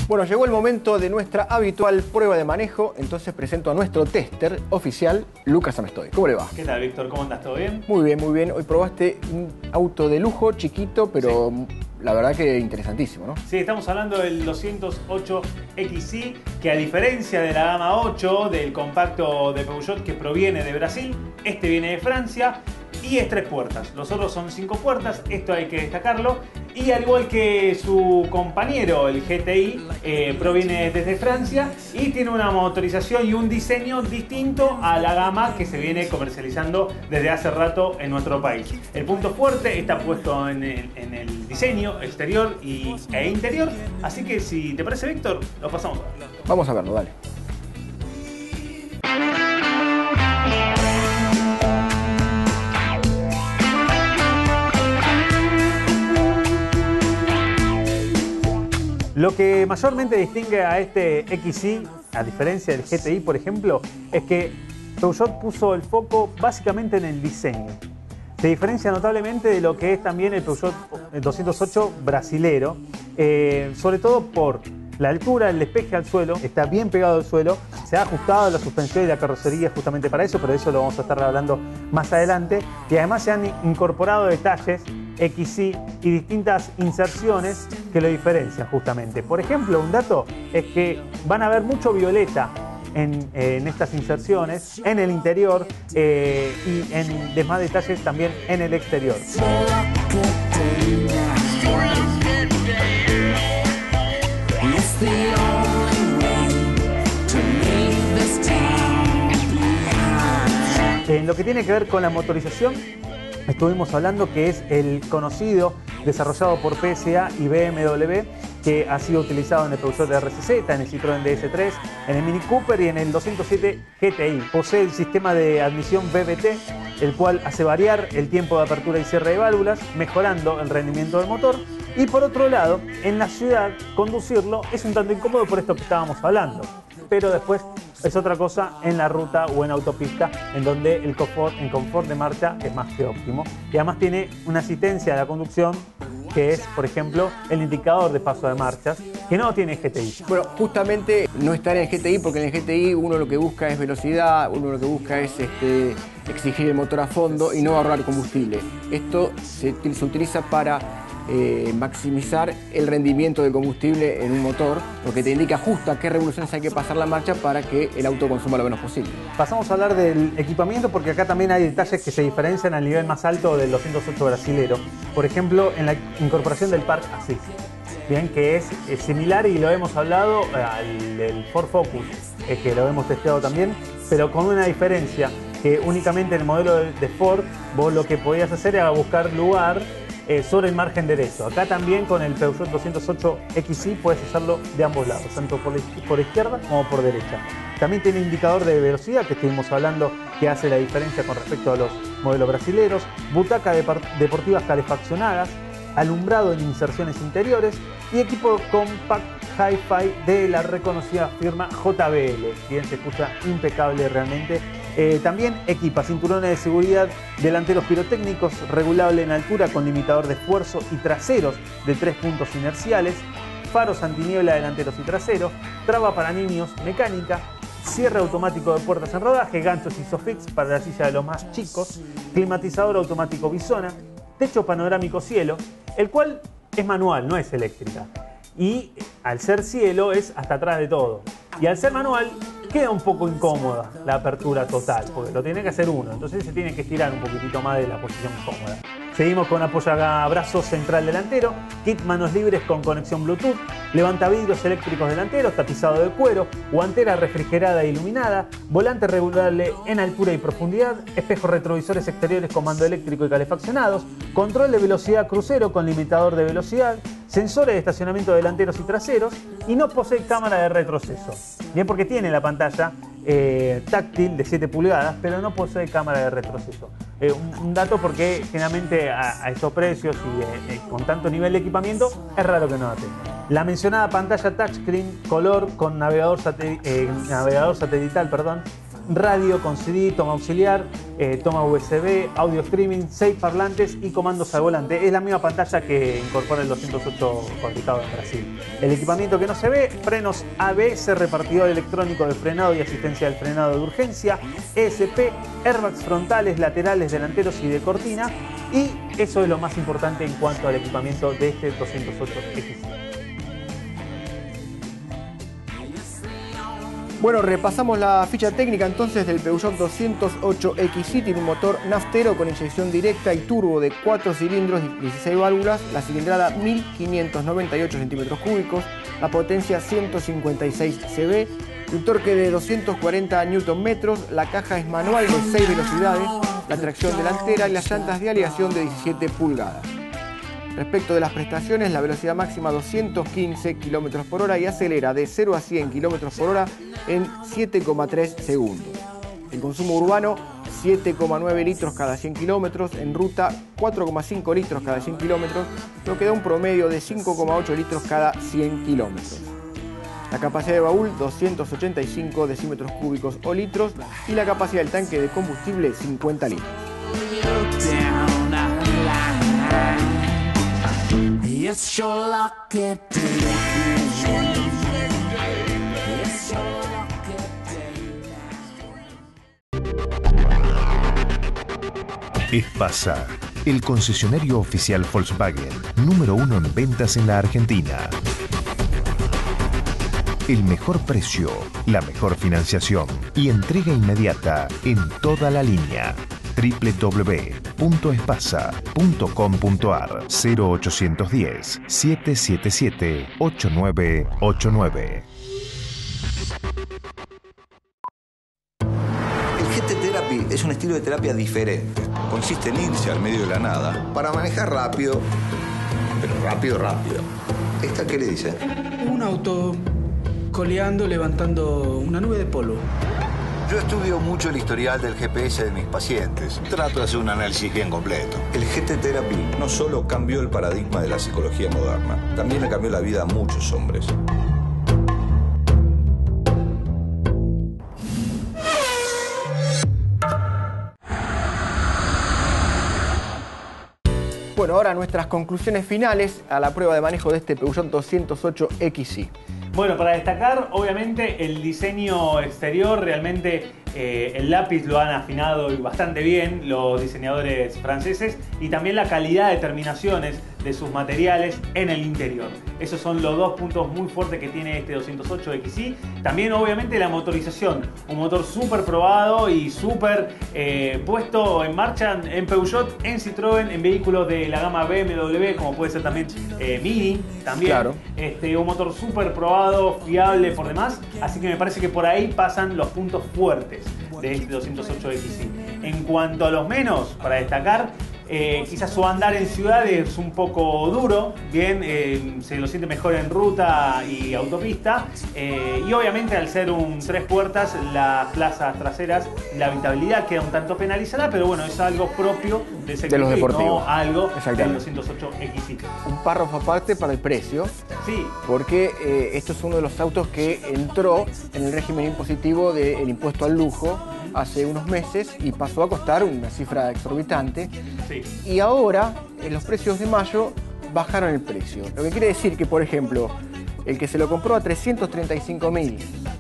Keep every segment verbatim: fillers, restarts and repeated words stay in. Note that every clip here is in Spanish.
Bueno, llegó el momento de nuestra habitual prueba de manejo, entonces presento a nuestro tester oficial, Lucas Amestoy. ¿Cómo le va? ¿Qué tal, Víctor? ¿Cómo andas? ¿Todo bien? Muy bien, muy bien. Hoy probaste un auto de lujo, chiquito, pero sí, la verdad que interesantísimo, ¿no? Sí, estamos hablando del doscientos ocho X I, que a diferencia de la gama ocho, del compacto de Peugeot que proviene de Brasil, este viene de Francia y es tres puertas. Los otros son cinco puertas, esto hay que destacarlo. Y al igual que su compañero, el G T I, eh, proviene desde Francia y tiene una motorización y un diseño distinto a la gama que se viene comercializando desde hace rato en nuestro país. El punto fuerte está puesto en el, en el diseño exterior y, e interior, así que si te parece, Víctor, lo pasamos a ver. Vamos a verlo, dale. Lo que mayormente distingue a este X I, a diferencia del G T I, por ejemplo, es que Peugeot puso el foco básicamente en el diseño. Se diferencia notablemente de lo que es también el Peugeot doscientos ocho brasilero, eh, sobre todo por la altura, el despeje al suelo, está bien pegado al suelo, se ha ajustado la suspensión y la carrocería justamente para eso, pero de eso lo vamos a estar hablando más adelante, y además se han incorporado detalles X I y distintas inserciones que lo diferencian justamente. Por ejemplo, un dato es que van a ver mucho violeta en, en estas inserciones, en el interior eh, y en demás detalles también en el exterior. En lo que tiene que ver con la motorización, estuvimos hablando que es el conocido, desarrollado por P S A y B M W, que ha sido utilizado en el Peugeot R C Z, en el Citroën D S tres, en el Mini Cooper y en el doscientos siete G T I. Posee el sistema de admisión B B T, el cual hace variar el tiempo de apertura y cierre de válvulas, mejorando el rendimiento del motor. Y por otro lado, en la ciudad, conducirlo es un tanto incómodo por esto que estábamos hablando. Pero después es otra cosa en la ruta o en autopista, en donde el confort, el confort de marcha es más que óptimo. Y además tiene una asistencia a la conducción, que es, por ejemplo, el indicador de paso de marchas, que no tiene G T I. Bueno, justamente no está en el G T I, porque en el G T I uno lo que busca es velocidad, uno lo que busca es este, exigir el motor a fondo y no ahorrar combustible. Esto se, se utiliza para Eh, maximizar el rendimiento del combustible en un motor, porque te indica justo a qué revoluciones hay que pasar la marcha para que el auto consuma lo menos posible. Pasamos a hablar del equipamiento, porque acá también hay detalles que se diferencian al nivel más alto del doscientos ocho brasilero. Por ejemplo, en la incorporación del Park Assist, bien, que es, es similar, y lo hemos hablado, al del Ford Focus, eh, que lo hemos testeado también, pero con una diferencia, que únicamente en el modelo de, de Ford vos lo que podías hacer era buscar lugar Eh, sobre el margen derecho. Acá también con el Peugeot doscientos ocho X I puedes hacerlo de ambos lados, tanto por, por izquierda como por derecha. También tiene indicador de velocidad, que estuvimos hablando, que hace la diferencia con respecto a los modelos brasileros, butaca deportivas calefaccionadas, alumbrado en inserciones interiores y equipo compact Hi-Fi de la reconocida firma J B L. Bien, se escucha impecable realmente. Eh, también equipa cinturones de seguridad delanteros pirotécnicos, regulable en altura con limitador de esfuerzo y traseros de tres puntos inerciales, faros antiniebla delanteros y traseros, traba para niños mecánica, cierre automático de puertas en rodaje, ganchos Isofix para la silla de los más chicos, climatizador automático Bisona, techo panorámico cielo, el cual es manual, no es eléctrica. Y al ser cielo es hasta atrás de todo. Y al ser manual queda un poco incómoda la apertura total, porque lo tiene que hacer uno, entonces se tiene que estirar un poquitito más de la posición cómoda. Seguimos con apoyabrazos central delantero, kit manos libres con conexión Bluetooth, levantavidrios eléctricos delanteros, tapizado de cuero, guantera refrigerada e iluminada, volante regulable en altura y profundidad, espejos retrovisores exteriores con mando eléctrico y calefaccionados, control de velocidad crucero con limitador de velocidad, sensores de estacionamiento delanteros y traseros, y no posee cámara de retroceso. Bien, porque tiene la pantalla eh, táctil de siete pulgadas, pero no posee cámara de retroceso. Eh, un, un dato porque generalmente a, a estos precios y eh, eh, con tanto nivel de equipamiento es raro que no la tenga. La mencionada pantalla touchscreen color con navegador, satel eh, navegador satelital, perdón, radio con C D, toma auxiliar, eh, toma U S B, audio streaming, seis parlantes y comandos al volante. Es la misma pantalla que incorpora el doscientos ocho fabricado en Brasil. El equipamiento que no se ve: frenos A B S, repartidor electrónico de frenado y asistencia del frenado de urgencia, E S P, airbags frontales, laterales, delanteros y de cortina. Y eso es lo más importante en cuanto al equipamiento de este doscientos ocho X I. Bueno, repasamos la ficha técnica entonces del Peugeot doscientos ocho X I. Tiene un motor naftero con inyección directa y turbo de cuatro cilindros y dieciséis válvulas, la cilindrada mil quinientos noventa y ocho centímetros cúbicos, la potencia ciento cincuenta y seis caballos, un torque de doscientos cuarenta newton metros, la caja es manual de seis velocidades, la tracción delantera y las llantas de aleación de diecisiete pulgadas. Respecto de las prestaciones, la velocidad máxima doscientos quince kilómetros por hora y acelera de cero a cien kilómetros por hora en siete coma tres segundos. El consumo urbano, siete coma nueve litros cada cien kilómetros, en ruta cuatro coma cinco litros cada cien kilómetros, lo que da un promedio de cinco coma ocho litros cada cien kilómetros. La capacidad de baúl, doscientos ochenta y cinco decímetros cúbicos o litros, y la capacidad del tanque de combustible, cincuenta litros. Espasa, el concesionario oficial Volkswagen, número uno en ventas en la Argentina. El mejor precio, la mejor financiación y entrega inmediata en toda la línea. doble u doble u doble u punto espasa punto com punto ar cero ochocientos diez, setecientos setenta y siete, ochenta y nueve ochenta y nueve. El G T Therapy es un estilo de terapia diferente. Consiste en irse al medio de la nada para manejar rápido, pero rápido, rápido. ¿Esta qué le dice? Un auto coleando, levantando una nube de polvo. Yo estudio mucho el historial del G P S de mis pacientes. Trato de hacer un análisis bien completo. El G T Therapy no solo cambió el paradigma de la psicología moderna, también le cambió la vida a muchos hombres. Bueno, ahora nuestras conclusiones finales a la prueba de manejo de este Peugeot doscientos ocho X I. Bueno, para destacar, obviamente, el diseño exterior, realmente eh, el lápiz lo han afinado bastante bien los diseñadores franceses, y también la calidad de terminaciones de sus materiales en el interior. Esos son los dos puntos muy fuertes que tiene este doscientos ocho X I. También, obviamente, la motorización, un motor súper probado y súper eh, puesto en marcha en Peugeot, en Citroën, en vehículos de la gama B M W, como puede ser también eh, Mini, también. Claro. Este, un motor súper probado, fiable por demás, así que me parece que por ahí pasan los puntos fuertes de este doscientos ocho X I. En cuanto a los menos, para destacar, Eh, quizás su andar en ciudad es un poco duro, bien, eh, se lo siente mejor en ruta y autopista, eh, y obviamente al ser un tres puertas, las plazas traseras, la habitabilidad queda un tanto penalizada, pero bueno, es algo propio de ese De los deportivos. no algo del doscientos ocho X I. Un párrafo aparte para el precio, sí, porque eh, esto es uno de los autos que entró en el régimen impositivo del impuesto al lujo hace unos meses y pasó a costar una cifra exorbitante. Sí. Y ahora, en los precios de mayo, bajaron el precio. Lo que quiere decir que, por ejemplo, el que se lo compró a trescientos treinta y cinco mil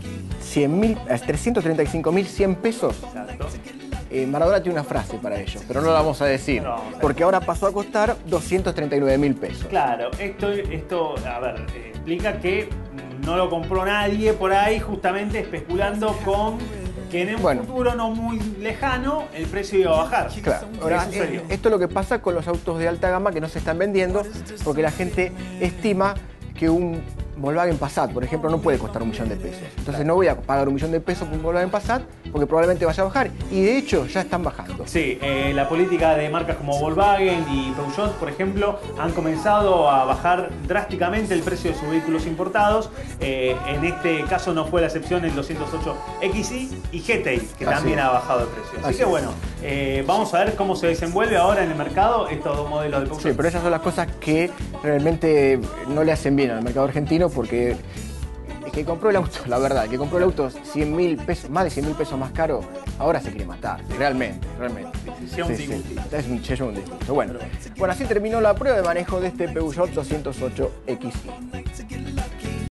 cien pesos, eh, Maradona tiene una frase para ello, pero no la vamos a decir, no, porque ahora pasó a costar doscientos treinta y nueve mil pesos. Claro, esto, esto a ver, eh, explica que no lo compró nadie por ahí justamente especulando con que en un bueno, futuro no muy lejano el precio iba a bajar. Claro. Ahora, eh, esto es lo que pasa con los autos de alta gama que no se están vendiendo, porque la gente estima que un Volkswagen Passat, por ejemplo, no puede costar un millón de pesos. Entonces no voy a pagar un millón de pesos por un Volkswagen Passat porque probablemente vaya a bajar. Y de hecho ya están bajando. Sí, eh, la política de marcas como Volkswagen y Peugeot, por ejemplo, han comenzado a bajar drásticamente el precio de sus vehículos importados. Eh, en este caso no fue la excepción el doscientos ocho X I y G T I, que Así también es. ha bajado el precio. Así, Así que es. bueno, eh, vamos a ver cómo se desenvuelve ahora en el mercado estos dos modelos de Peugeot. Sí, pero esas son las cosas que realmente no le hacen bien al mercado argentino, porque que compró el auto, la verdad, el que compró el auto cien mil pesos, más de cien mil pesos más caro, ahora se quiere matar. Realmente, realmente. Decisión Sí, de sí. disgusto. Es un sello, un disgusto. Bueno, bueno, así terminó la prueba de manejo de este Peugeot doscientos ocho X I.